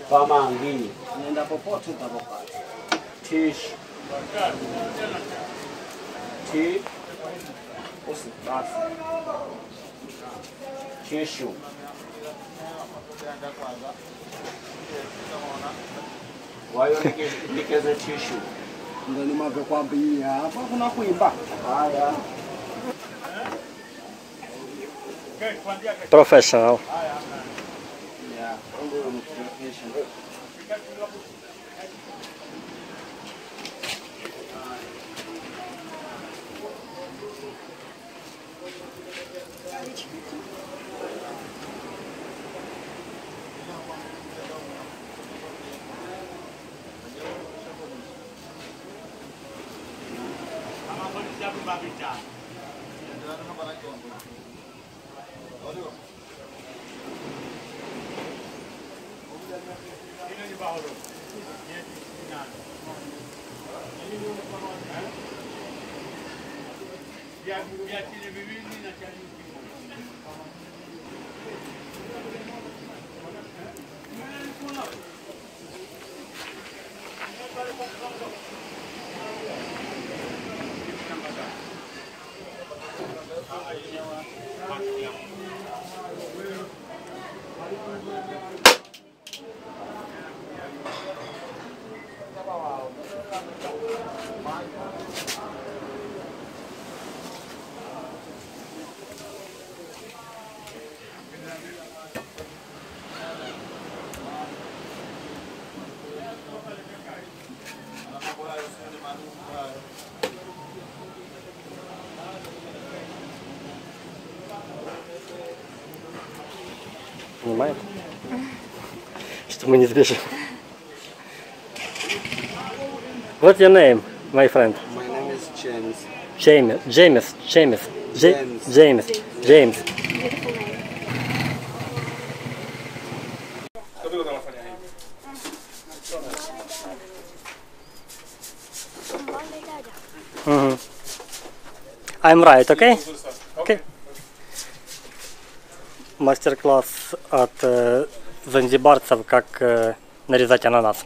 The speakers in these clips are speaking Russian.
Pamangi. Nenda popote utapopata. Tish. T. Basi. Tishu. Wayo nikeze tishu. Ndio nimavyokwambia hapa kuna kuimba. Haya. Professional. Yeah, professional. Понимает? Что мы не сбежим. What's your name, my friend? My name is James. James. I'm right, okay? Okay. Мастер-класс от занзибарцев, как нарезать ананас.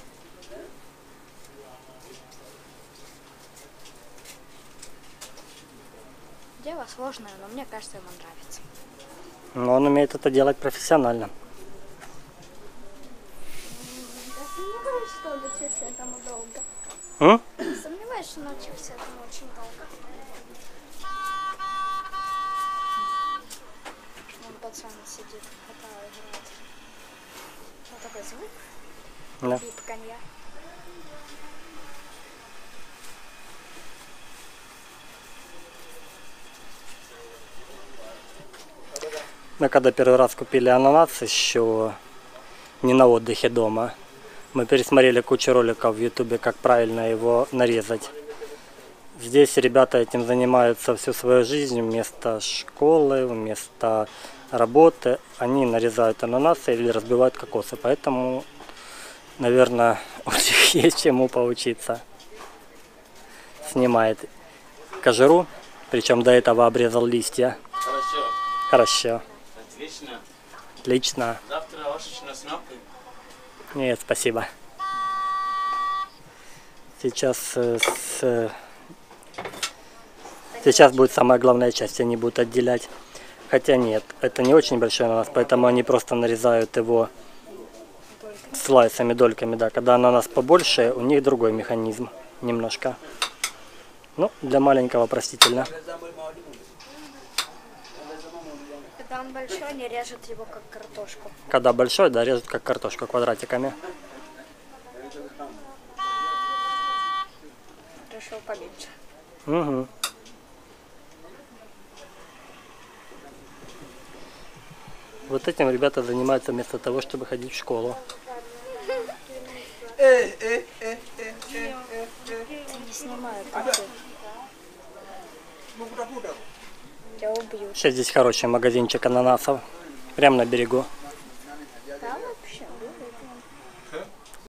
Дело сложное, но мне кажется, ему нравится. Но он умеет это делать профессионально. Сомневаюсь, что он учился этому долго. Сомневаюсь, что он учился этому очень долго. Вон пацан сидит, хватает, играет. Вот такой звук. Да. Пипканья. Мы когда первый раз купили ананас, еще не на отдыхе дома, мы пересмотрели кучу роликов в ютубе, как правильно его нарезать. Здесь ребята этим занимаются всю свою жизнь, вместо школы, вместо работы. Они нарезают ананасы или разбивают кокосы, поэтому, наверное, у них есть чему поучиться. Снимает кожуру, причем до этого обрезал листья. Хорошо. Отлично. Отлично. Завтра ошибочно с ногой. Нет, спасибо. Сейчас будет самая главная часть, они будут отделять. Хотя нет, это не очень большой ананас, поэтому они просто нарезают его слайсами, дольками. Да. Когда ананас побольше, у них другой механизм немножко. Ну, для маленького простительно. Когда он большой, они режут его как картошку. Когда большой, да, режут как картошку квадратиками. Решил поменьше. Угу. Вот этим ребята занимаются вместо того, чтобы ходить в школу. Не снимаю, я убью. Сейчас здесь хороший магазинчик ананасов, прямо на берегу.